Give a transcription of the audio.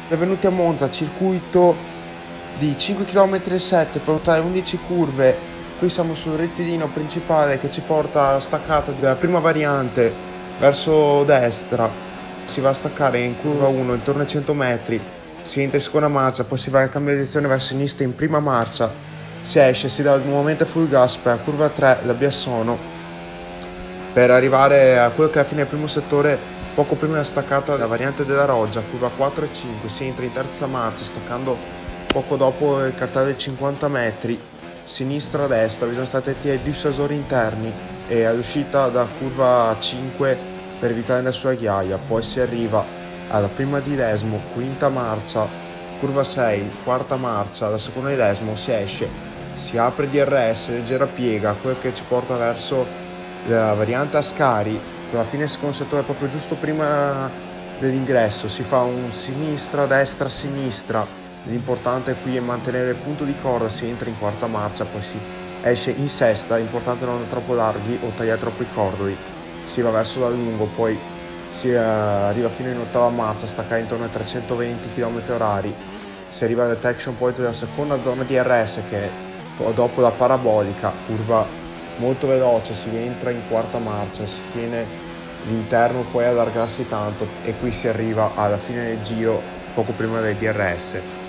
Benvenuti a Monza, circuito di 5 km e 7 per ruotare 11 curve. Qui siamo sul rettilineo principale che ci porta a staccata della prima variante verso destra. Si va a staccare in curva 1 intorno ai 100 metri, si entra in seconda marcia, poi si va a cambiare direzione verso sinistra in prima marcia, si esce, si dà nuovamente full gas per la curva 3, la Biassono, per arrivare a quello che è alla fine del primo settore. Poco prima della staccata della variante della Roggia, curva 4 e 5, si entra in terza marcia, staccando poco dopo il cartello dei 50 metri, sinistra-destra, bisogna stare attenti ai dissuasori interni e all'uscita da curva 5 per evitare la sua ghiaia. Poi si arriva alla prima di Lesmo, quinta marcia, curva 6, quarta marcia, alla seconda di Lesmo, si esce, si apre DRS, leggera piega, quello che ci porta verso la variante Ascari. Alla fine del secondo settore, proprio giusto prima dell'ingresso, si fa un sinistra, destra, sinistra. L'importante qui è mantenere il punto di corda, si entra in quarta marcia, poi si esce in sesta, l'importante non andare troppo larghi o tagliare troppo i cordoli. Si va verso dal lungo, poi si arriva fino in ottava marcia, staccare intorno ai 320 km/h. Si arriva al detection point della seconda zona di DRS, che è dopo la parabolica, curva molto veloce, si entra in quarta marcia, si tiene l'interno poi allargarsi tanto e qui si arriva alla fine del giro poco prima del DRS.